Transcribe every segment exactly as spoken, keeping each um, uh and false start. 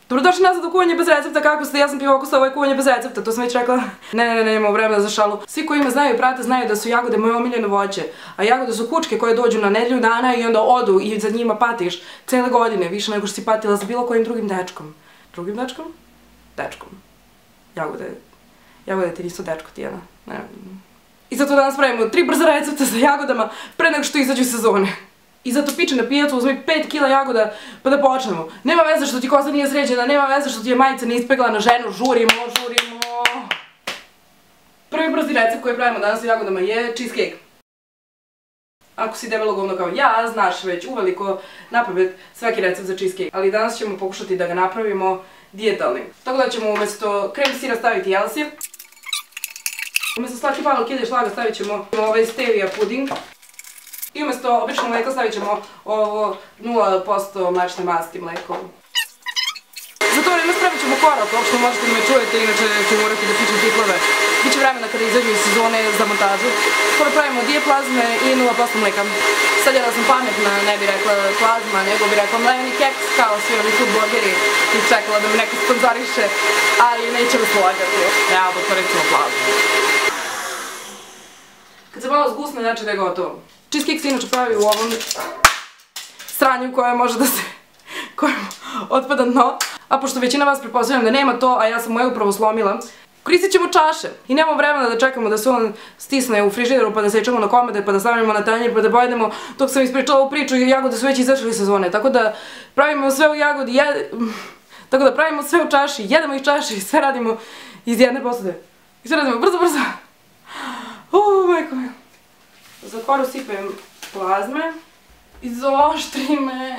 Dobrodošli nazad u kuvanje bez recepta, kako ste? Ja sam Pivoko, ovo je kuvanje bez recepta, to sam već rekla. Ne, ne, ne, ne, imamo vremena za šalu. Svi koji me znaju i prate znaju da su jagode moje omiljeno voće. A jagode su kučke koje dođu na nedelju dana i onda odu i za njima patiš cele godine, više nego što si patila za bilo kojim drugim dečkom. Drugim dečkom? Dečkom. Jagode. Jagode ti nisu dečko, Tijana. Ne. I zato danas pravimo tri brza recepta sa jagodama pre nego što izađu iz sezone. I zato piče na pijacu, uzmi pet kila jagoda pa da počnemo. Nema veze što ti kosa nije sređena, nema veze što ti je majica ne ispegla na ženu, žurimo, žurimo. Prvi brzi recept koji pravimo danas sa jagodama je cheesecake. Ako si debelo govno kao ja, znaš već uveliko napamet svaki recept za cheesecake. Ali danas ćemo pokušati da ga napravimo dijetalnim. Tako da ćemo umjesto krem sira staviti jelsir. Umjesto slatki malo kide šlaga stavit ćemo ovaj stevia puding. I umjesto običnog mleka stavit ćemo ovo nula posto mlečne masti mleko. Za to vreme spravit ćemo korak, uopšte možete da me čujete, inače ću morati da pičem tiklove. Biće vremena kada izađu iz sezone za montažu. Skoro pravimo dvije plazme i nula posto mleka. Sad ja da sam pametna, ne bi rekla plazma, nego bi rekla mleveni keks, kao svi ovi food blogeri i čekala da mi neko sponzoriše, ali nećemo slagati. Ja, pa to recimo plazma. Kad se malo zgusne, znači da je gotovo. Cheesecake se inače pravi u ovom sranju koje može da se, kojem otpada dno. A pošto većina vas pretpostavljam da nema to, a ja sam moje upravo slomila, koristit ćemo čaše. I nemamo vremena da čekamo da se on stisne u frižideru pa da sečemo na komade pa da stavimo na tanjir pa da pojedemo dok sam ispričala ovu priču i jagode su već izašle iz sezone. Tako da pravimo sve u jagodi, jed... tako da pravimo sve u čaši, jedemo ih čaši i sve radimo iz jedne posude. I sve radimo brzo, brzo. Uuu, majko me. Za koru sipam plazme. Izoštri me.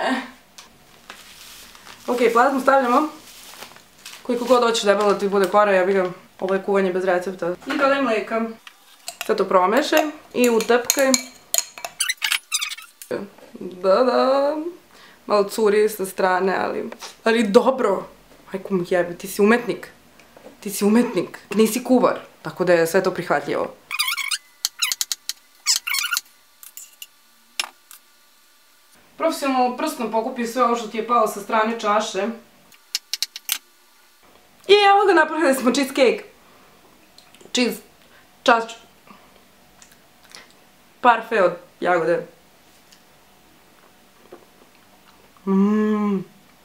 Ok, plazmu stavljamo. Koliko god hoćeš debelo da ti bude kora, ja bih ga, ovo je kuvanje bez recepta. I dodaj mleka. Sve to promešaj i utapkaj. Da, da. Malo curi sa strane, ali... Ali dobro. Majko mu jebe, ti si umetnik. Ti si umetnik. Nisi kuvar, tako da je sve to prihvatljivo. Profesionalno prstom pokupi sve ovo što ti je palo sa strane čaše. I evo ga, napravili smo cheesecake. Cheese... čaš... parfait od jagode. Mmm.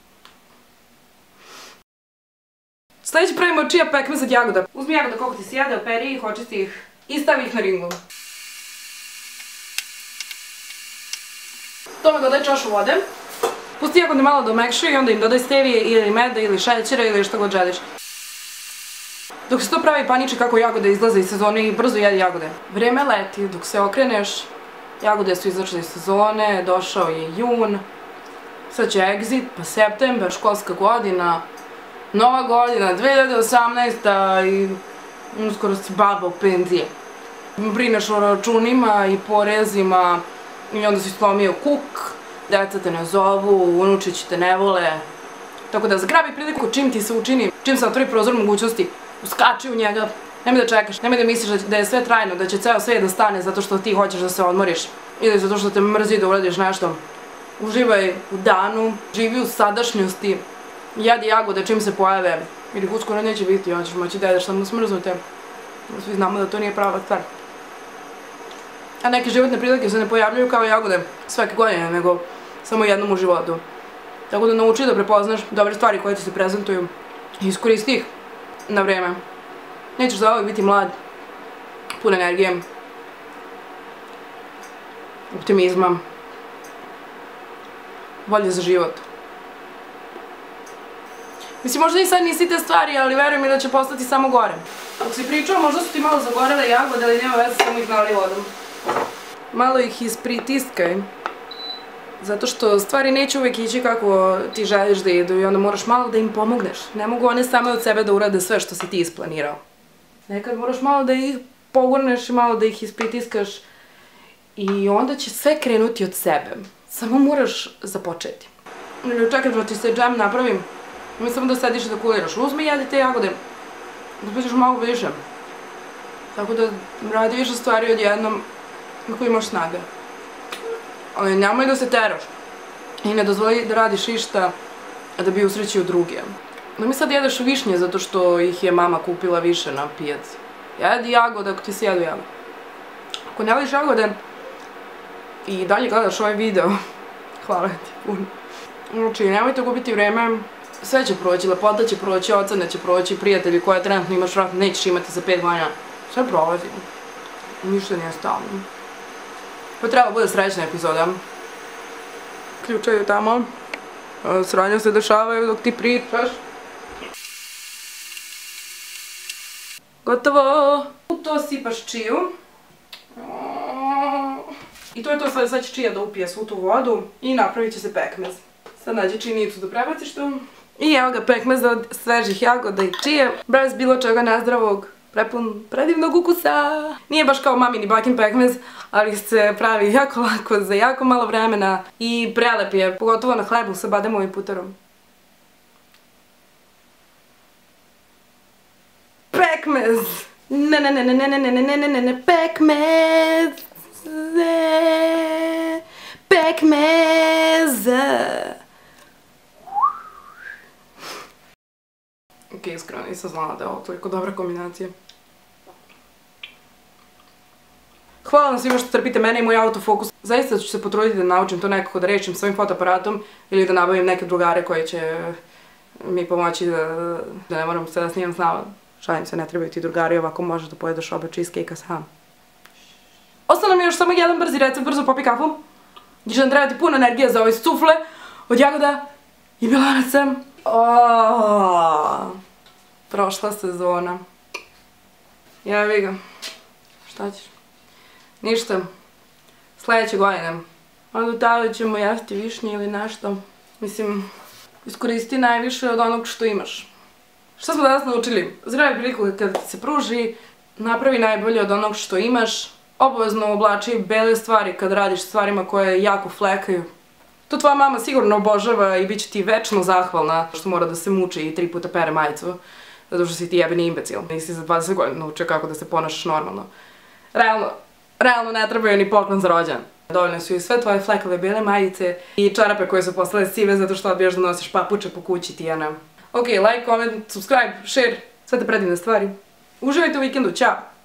Sljedeće pravimo čija pekmez od jagoda. Uzmi jagoda koliko ti si jede, operi ih, očisti ih i stavi ih na ringu. Tome dodaj čašu vode. Pusti jagode malo da omekšaju i onda im dodaj stevije ili meda ili šećera ili što god želiš. Dok se to pravi paniče kako jagode izlaze iz sezone i brzo jedi jagode. Vreme leti, dok se okreneš, jagode su izašle iz sezone, došao je jun, sad će exit, pa september, školska godina, nova godina, dve hiljade osamnaesta i uskoro si baba u penzije. Brineš o računima i porezima i onda si slomio kuk, deca te ne zovu, unučići te ne vole. Tako da zgrabi priliku čim ti se učini, čim se otvori prozor mogućnosti, uskači u njega, nemoj da čekaš, nemoj da misliš da je sve trajno, da će ceo svijet da stane zato što ti hoćeš da se odmoriš ili zato što te mrzi da uradiš nešto. Uživaj u danu, živi u sadašnjosti, jedi jagode čim se pojave, jer ih uskoro neće biti, on ćeš moći da jedeš samo smrznute. Svi znamo da to nije prava stvar. A neke životne prilike se ne pojavljaju kao jagode svake godine, nego samo jednom u životu. Tako da nauči da prepoznaš dobre stvari koje ti se prezentuju i iskoristi ih na vreme. Nećeš za uvijek biti mlad, pun energije, optimizma, volje za život. Mislim, možda i sad nisi te stvari, ali veruj mi da će postati samo gore. Ako si pričao, možda su ti malo zagorele jagode, ali nema veze, samo ih nali vodom. Malo ih ispritiskaj, zato što stvari neće uvijek ići kako ti želiš da idu i onda moraš malo da im pomogneš. Ne mogu one same od sebe da urade sve što si ti isplanirao. Nekad moraš malo da ih pogurneš i malo da ih ispritiskaš i onda će sve krenuti od sebe. Samo moraš započeti. Čekaj da ti se džem napravim, mi samo da sediš i da kuliraš. Uzmi i jedi te jagode, da ćeš malo više. Tako da radi više stvari odjednom ako imaš snage. Ali nemoj da se teraš. I ne dozvoli da radiš išta da bi usrećio druge. No mi sad jedeš višnje zato što ih je mama kupila više na pijaci. Jedi jagode ako ti se jedu jagode. Ako ne voliš jagode i dalje gledaš ovaj video, hvala ti puno. Znači, nemojte gubiti vreme, sve će proći, lepota će proći, ocene će proći, prijatelji koje trenutno imaš vratno nećeš imati za pet godina. Sve prolazi. Ništa nije stalno. Pa treba bude srećna epizoda. Ključaju tamo. Sranja se dešavaju dok ti pričaš. Gotovo! U to sipaš čiju. I to je to, sad će čija da upije svu tu vodu i napravit će se pekmez. Sad nađi činicu da prebaciš tu. I evo ga pekmez od svežih jagoda i čije. Bez bilo čega nezdravog, prepun predivnog ukusa. Nije baš kao mamini bakin pekmez, ali se pravi jako lako za jako malo vremena i prelep je, pogotovo na hlebu sa bademovim puterom. Pekmez! Ne, ne, ne, ne, ne, ne, ne, ne, ne, ne, ne, pekmez! Pekmez! Ok, iskreno nisam znala da je ovo toliko dobra kombinacija. Hvala vam svima što trpite mene i moj autofokus. Zaista ću se potruditi da naučim to nekako da rešim svojim fotoaparatom ili da nabavim neke drugare koje će mi pomoći da ne moram se da snimam s nama. Šalim se, ne trebaju ti drugari, ovako možeš da pojedeš oba cheesecake-a sam. Ostalo mi još samo jedan brzi recept, brzo popi kafu. Gdje će nam trebati puno energije za ove sufle od jagoda i bilanaca. Prošla sezona. Jebi ga. Šta ćeš? Ništa. Sljedeće godine. Onda do tada ćemo jesti višnje ili nešto. Mislim, iskoristi najviše od onog što imaš. Šta smo danas naučili? Zgravi priliku kada ti se pruži, napravi najbolje od onog što imaš. Obavezno oblači bele stvari kad radiš stvarima koje jako flekaju. To tvoja mama sigurno obožava i bit će ti večno zahvalna što mora da se muči i tri puta pere majicu. Zato što si ti jebeni imbecil. Nisi za dvadeset godina naučio kako da se ponašaš normalno. Realno, realno ne trebaju ni poklon za rođendan. Dovoljne su i sve tvoje flekave bele majice i čarape koje su postale sive zato što odbijaš da nosiš papuče po kući, Tijana. Ok, like, comment, subscribe, share, sve te predivne stvari. Uživajte u vikendu, ćao!